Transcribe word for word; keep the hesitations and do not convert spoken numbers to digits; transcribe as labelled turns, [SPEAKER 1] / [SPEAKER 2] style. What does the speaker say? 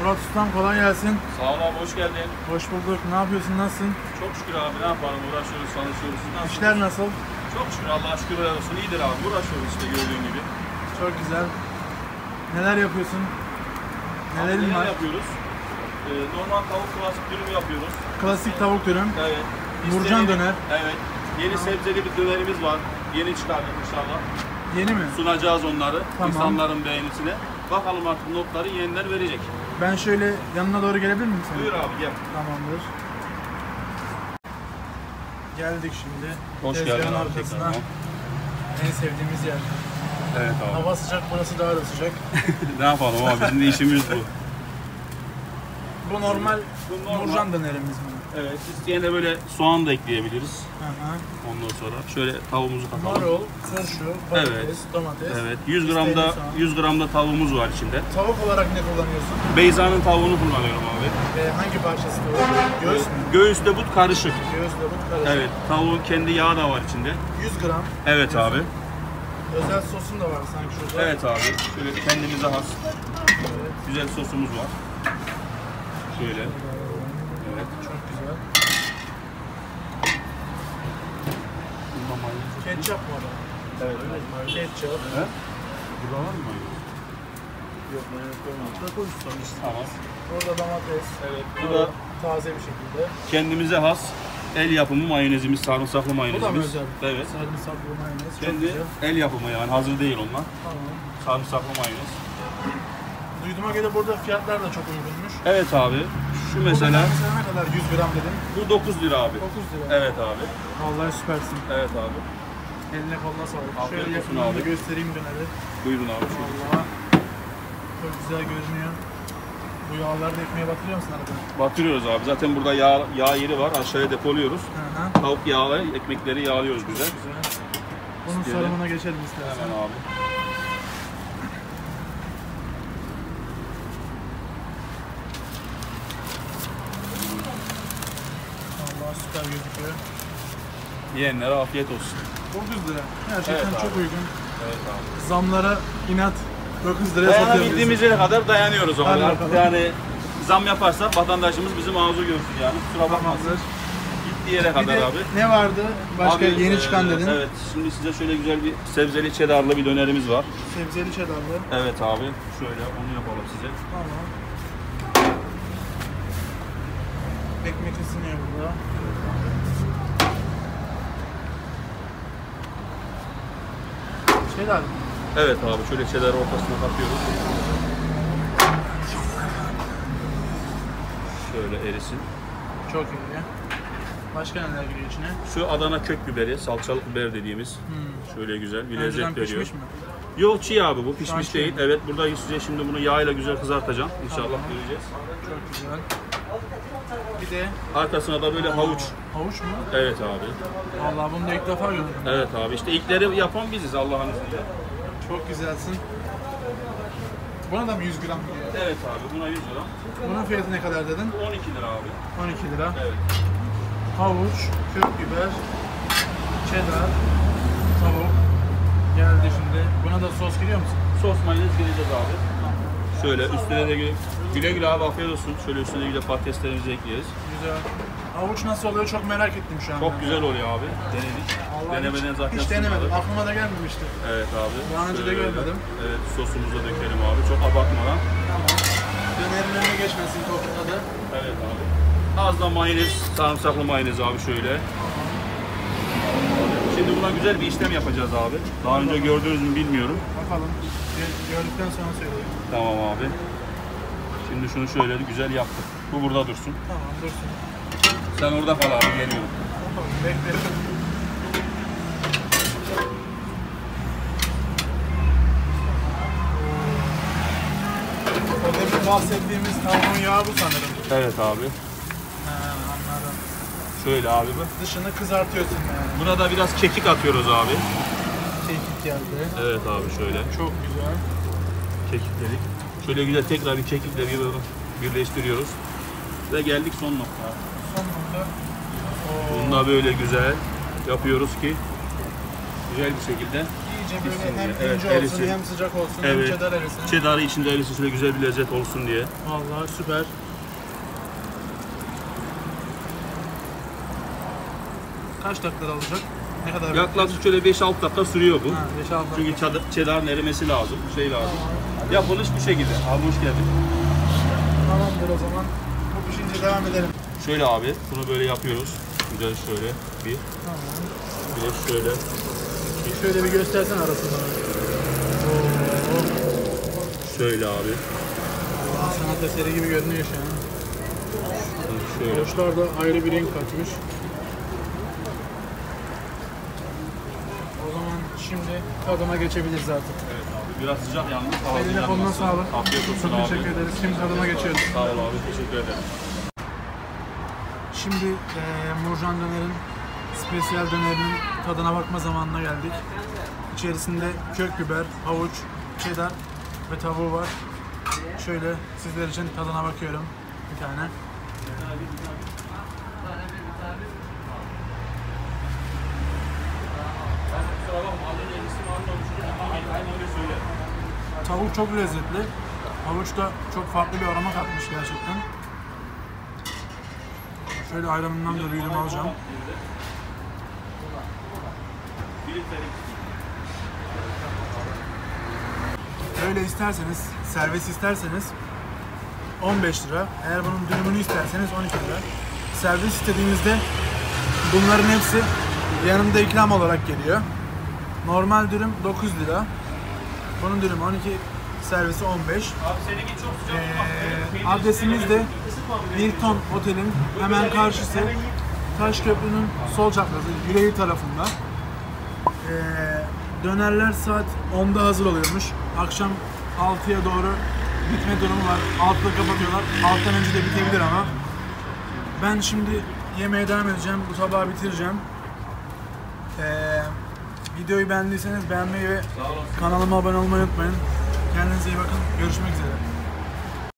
[SPEAKER 1] Murat Ustam kolay gelsin.
[SPEAKER 2] Sağ ol abi, hoş geldin.
[SPEAKER 1] Hoş bulduk. Ne yapıyorsun? Nasılsın?
[SPEAKER 2] Çok şükür abi, ne yapalım, uğraşıyoruz, çalışıyoruz. Nasıl?
[SPEAKER 1] İşler nasıl?
[SPEAKER 2] Çok şükür, Allah'a şükür olsun, iyidir abi, uğraşıyoruz işte gördüğün gibi.
[SPEAKER 1] Çok güzel. Neler yapıyorsun? Nelerin
[SPEAKER 2] neler
[SPEAKER 1] var?
[SPEAKER 2] yapıyoruz? Ee, normal tavuk klasik dürüm yapıyoruz.
[SPEAKER 1] Klasik tavuk dürüm.
[SPEAKER 2] Evet.
[SPEAKER 1] Nurcan
[SPEAKER 2] İstediğin-
[SPEAKER 1] döner.
[SPEAKER 2] Evet. Yeni
[SPEAKER 1] Tamam.
[SPEAKER 2] sebzeli bir dönerimiz var. Yeni çıkardık inşallah.
[SPEAKER 1] Yeni mi?
[SPEAKER 2] Sunacağız onları
[SPEAKER 1] Tamam.
[SPEAKER 2] insanların beğenisine. Bakalım artık notları yeniler verecek.
[SPEAKER 1] Ben şöyle yanına doğru gelebilir miyim senin?
[SPEAKER 2] Buyur abi, gel.
[SPEAKER 1] Tamamdır. Geldik şimdi.
[SPEAKER 2] Hoş
[SPEAKER 1] Tezgahın
[SPEAKER 2] geldin abi,
[SPEAKER 1] arkasına.
[SPEAKER 2] tekrardan.
[SPEAKER 1] En sevdiğimiz yer.
[SPEAKER 2] Evet abi.
[SPEAKER 1] Hava sıcak, burası daha da sıcak.
[SPEAKER 2] Ne yapalım abi, bizim de işimiz bu.
[SPEAKER 1] Bu normal,
[SPEAKER 2] Bu normal.
[SPEAKER 1] Nurcan dönerimiz mi?
[SPEAKER 2] Evet, isteyene böyle soğan da ekleyebiliriz.
[SPEAKER 1] Hı hı.
[SPEAKER 2] Ondan sonra şöyle tavuğumuzu katalım.
[SPEAKER 1] Marul, turşu, patates,
[SPEAKER 2] Evet.
[SPEAKER 1] domates.
[SPEAKER 2] Evet, yüz
[SPEAKER 1] İstediğin
[SPEAKER 2] gramda
[SPEAKER 1] soğan.
[SPEAKER 2] yüz gramda tavuğumuz var içinde.
[SPEAKER 1] Tavuk olarak ne kullanıyorsun?
[SPEAKER 2] Beyza'nın tavuğunu kullanıyorum abi.
[SPEAKER 1] Ve hangi parçası tavuk? Göğüs mü?
[SPEAKER 2] Göğüste but karışık.
[SPEAKER 1] Göğüsle but karışık.
[SPEAKER 2] Evet, tavuğun kendi yağı da var içinde.
[SPEAKER 1] yüz gram.
[SPEAKER 2] Evet abi.
[SPEAKER 1] Özel sosun da var sanki şurada.
[SPEAKER 2] Evet abi. Şöyle kendimize has
[SPEAKER 1] Evet.
[SPEAKER 2] güzel sosumuz var. Şöyle. Evet.
[SPEAKER 1] Çok güzel. Ketçap var.
[SPEAKER 2] Evet.
[SPEAKER 1] Ketçap.
[SPEAKER 2] He? Burada var mı?
[SPEAKER 1] Yok, mayonez koymadım. Da koysun işte.
[SPEAKER 2] Tamam.
[SPEAKER 1] Burada domates.
[SPEAKER 2] Evet. Bu
[SPEAKER 1] Bu
[SPEAKER 2] da
[SPEAKER 1] da taze bir şekilde.
[SPEAKER 2] kendimize has el yapımı mayonezimiz, sarımsaklı mayonezimiz.
[SPEAKER 1] Bu da mı özel?
[SPEAKER 2] Evet.
[SPEAKER 1] Sarımsaklı mayonez. Çok
[SPEAKER 2] Kendi
[SPEAKER 1] güzel.
[SPEAKER 2] el yapımı yani, hazır değil onlar.
[SPEAKER 1] Tamam.
[SPEAKER 2] Sarımsaklı mayonez.
[SPEAKER 1] Duyduğuma göre burada fiyatlar da çok uygunmuş.
[SPEAKER 2] Evet abi. Şu mesela
[SPEAKER 1] Burada mesela ne kadar? yüz gram dedim.
[SPEAKER 2] bu dokuz lira abi.
[SPEAKER 1] dokuz lira.
[SPEAKER 2] Evet abi.
[SPEAKER 1] Vallahi süpersin.
[SPEAKER 2] Evet abi.
[SPEAKER 1] Eline koluna sağlık.
[SPEAKER 2] Afiyet
[SPEAKER 1] Şöyle
[SPEAKER 2] olsun
[SPEAKER 1] yakından
[SPEAKER 2] abi.
[SPEAKER 1] da göstereyim döneri.
[SPEAKER 2] Buyurun abi.
[SPEAKER 1] Vallahi çok güzel görünüyor. Bu yağları da ekmeğe batırıyor musun arada?
[SPEAKER 2] Batırıyoruz abi. Zaten burada yağ, yağ yeri var. Aşağıya depoluyoruz.
[SPEAKER 1] Hı hı.
[SPEAKER 2] Tavuk yağı, ekmekleri yağlıyoruz güzel.
[SPEAKER 1] Güzel. Bunun
[SPEAKER 2] İsteyelim.
[SPEAKER 1] sarımına geçelim istersen.
[SPEAKER 2] Hemen abi.
[SPEAKER 1] Allah süper gözüküyor.
[SPEAKER 2] Yiyenlere afiyet olsun.
[SPEAKER 1] dokuz lira. Gerçekten
[SPEAKER 2] Evet
[SPEAKER 1] çok
[SPEAKER 2] abi.
[SPEAKER 1] uygun.
[SPEAKER 2] Evet abi.
[SPEAKER 1] Zamlara inat dokuz liraya satıyoruz.
[SPEAKER 2] Dayanabildiğimiz yere kadar dayanıyoruz o
[SPEAKER 1] Hadi
[SPEAKER 2] kadar.
[SPEAKER 1] bakalım.
[SPEAKER 2] Yani zam yaparsak vatandaşımız bizim ağzı görsün yani. Kusura bakmasın.
[SPEAKER 1] Tamamdır.
[SPEAKER 2] Gittiği yere
[SPEAKER 1] Bir
[SPEAKER 2] kadar
[SPEAKER 1] de
[SPEAKER 2] abi.
[SPEAKER 1] ne vardı? Başka
[SPEAKER 2] Abi,
[SPEAKER 1] yeni
[SPEAKER 2] e,
[SPEAKER 1] çıkan dedin.
[SPEAKER 2] Evet. Şimdi size şöyle güzel bir sebzeli cheddarlı bir dönerimiz var.
[SPEAKER 1] Sebzeli çedarlı.
[SPEAKER 2] Evet abi. Şöyle onu yapalım size.
[SPEAKER 1] Tamam. Ekmek ısınıyor burada. Çedar.
[SPEAKER 2] Evet abi. Şöyle cheddar ortasına katıyoruz. Şöyle erisin.
[SPEAKER 1] Çok iyi. Başka neler giriyor içine?
[SPEAKER 2] Şu Adana kök biberi, salçalı biber dediğimiz.
[SPEAKER 1] Hmm.
[SPEAKER 2] Şöyle güzel bir
[SPEAKER 1] Önceden
[SPEAKER 2] lezzet veriyor.
[SPEAKER 1] pişmiş mi?
[SPEAKER 2] Yok, çiğ abi bu, pişmiş
[SPEAKER 1] Çiğ
[SPEAKER 2] değil.
[SPEAKER 1] mi?
[SPEAKER 2] Evet, burada size şimdi bunu yağ ile güzel kızartacağım. İnşallah
[SPEAKER 1] Tamam.
[SPEAKER 2] göreceğiz.
[SPEAKER 1] Çok güzel. Bir de
[SPEAKER 2] Arkasına da böyle havuç.
[SPEAKER 1] havuç mu?
[SPEAKER 2] Evet abi.
[SPEAKER 1] Vallahi bunu da ilk defa gördüm.
[SPEAKER 2] Evet abi, işte ilkleri yapan biziz Allah'ın izniyle.
[SPEAKER 1] Çok güzelsin. Buna da mı yüz gram giriyor?
[SPEAKER 2] Evet abi, buna yüz lira.
[SPEAKER 1] Bunun fiyatı ne kadar dedin?
[SPEAKER 2] Bu on iki lira abi.
[SPEAKER 1] on iki lira.
[SPEAKER 2] Evet.
[SPEAKER 1] Havuç, kök biber, cheddar, tavuk. Geldi şimdi. Buna da sos giriyor musun?
[SPEAKER 2] Sos mayonez gireceğiz abi. Şöyle üstüne de güle güle, güle abi, afiyet olsun. Şöyle üstüne güle patateslerimizi ekleyeceğiz.
[SPEAKER 1] Güzel. Havuç nasıl oluyor çok merak ettim şu an.
[SPEAKER 2] Çok
[SPEAKER 1] ben.
[SPEAKER 2] güzel oluyor abi. Denedik.
[SPEAKER 1] Vallahi
[SPEAKER 2] Denemeden
[SPEAKER 1] hiç,
[SPEAKER 2] zaten
[SPEAKER 1] hiç denemedim.
[SPEAKER 2] sunmadık.
[SPEAKER 1] Aklıma da gelmemişti.
[SPEAKER 2] Evet abi.
[SPEAKER 1] Daha önce de
[SPEAKER 2] Şöyle,
[SPEAKER 1] görmedim.
[SPEAKER 2] Evet, sosumuzu da dökelim abi. Çok abartmadan.
[SPEAKER 1] Tamam. Dönerin önüne geçmesin tadı.
[SPEAKER 2] Evet abi. Az da mayonez, sarımsaklı mayonez abi şöyle. Şimdi buna güzel bir işlem yapacağız abi. Daha önce gördünüz mü bilmiyorum.
[SPEAKER 1] Bakalım. Gö- Gördükten sonra söyleyeyim.
[SPEAKER 2] Tamam abi. Şimdi şunu şöyle güzel yaptık. Bu burada dursun.
[SPEAKER 1] Tamam dursun.
[SPEAKER 2] Sen orada kal abi, geliyorum.
[SPEAKER 1] Bakalım bekleyelim. O demin bahsettiğimiz tavuğun yağı bu sanırım.
[SPEAKER 2] Evet abi.
[SPEAKER 1] He anladım.
[SPEAKER 2] Şöyle abi bu.
[SPEAKER 1] Dışını kızartıyorsun yani.
[SPEAKER 2] Buna da biraz kekik atıyoruz abi.
[SPEAKER 1] Kekik geldi.
[SPEAKER 2] Evet abi şöyle.
[SPEAKER 1] Çok güzel.
[SPEAKER 2] Kekikledik. Şöyle güzel tekrar bir kekikle bir birleştiriyoruz. Ve geldik son noktaya.
[SPEAKER 1] Son nokta. Oo.
[SPEAKER 2] Bunu da böyle güzel yapıyoruz ki güzel bir şekilde.
[SPEAKER 1] İyice böyle
[SPEAKER 2] Pişsin
[SPEAKER 1] hem
[SPEAKER 2] diye.
[SPEAKER 1] ince
[SPEAKER 2] Evet,
[SPEAKER 1] olsun
[SPEAKER 2] erisin.
[SPEAKER 1] hem sıcak olsun
[SPEAKER 2] Evet.
[SPEAKER 1] hem cheddar erisin.
[SPEAKER 2] Cheddar'ı içinde erisin, şöyle güzel bir lezzet olsun diye.
[SPEAKER 1] Vallahi süper. Kaç dakika alacak? Ne kadar?
[SPEAKER 2] Yaklaşık şöyle beş altı dakika sürüyor bu.
[SPEAKER 1] Ha, beş altı
[SPEAKER 2] Çünkü cheddar, cheddar'ın erimesi lazım, şey lazım. Yapılış bu şekilde. Abi hoş geldin.
[SPEAKER 1] Tamamdır o zaman. Bu pişince devam edelim.
[SPEAKER 2] Şöyle abi, bunu böyle yapıyoruz. Güzel şöyle bir,
[SPEAKER 1] Tamam.
[SPEAKER 2] bir de şöyle.
[SPEAKER 1] Şöyle bir göstersen arasından. Oo.
[SPEAKER 2] Şöyle abi.
[SPEAKER 1] Allah, sanat eseri gibi görünüyor şu an.
[SPEAKER 2] Şöyle.
[SPEAKER 1] Havuçlar da ayrı bir renk katmış. O zaman şimdi tadıma geçebiliriz artık.
[SPEAKER 2] Evet abi, biraz sıcak yalnız.
[SPEAKER 1] Eline koluna sağlık.
[SPEAKER 2] Afiyet olsun
[SPEAKER 1] Çok
[SPEAKER 2] abi.
[SPEAKER 1] teşekkür ederiz. Şimdi tadıma geçiyoruz.
[SPEAKER 2] Sağ ol abi, teşekkür ederim.
[SPEAKER 1] Şimdi eee Murcan Döner'in spesiyel dönerinin tadına bakma zamanına geldik. İçerisinde kök biber, havuç, cheddar ve tavuğu var. Şöyle sizler için tadına bakıyorum bir tane. Tavuk çok lezzetli. Havuç da çok farklı bir aroma katmış gerçekten. Şöyle ayranından da bir yudum alacağım. Öyle isterseniz, servis isterseniz on beş lira. Eğer bunun dürümünü isterseniz on iki lira. Servis istediğinizde bunların hepsi yanında ikram olarak geliyor. Normal dürüm dokuz lira. Bunun dürümü on iki, servisi on beş. Ee, adresimiz de Hilton Otel'in hemen karşısı. Taşköprü'nün sol çaprazı, yüreği tarafında. Ee, dönerler saat onda hazır oluyormuş. Akşam altıya doğru bitme durumu var. altıda kapatıyorlar. altıdan önce de bitebilir ama. Ben şimdi yemeğe devam edeceğim. Bu tabağı bitireceğim. Ee, videoyu beğendiyseniz beğenmeyi ve kanalıma abone olmayı unutmayın. Kendinize iyi bakın. Görüşmek üzere.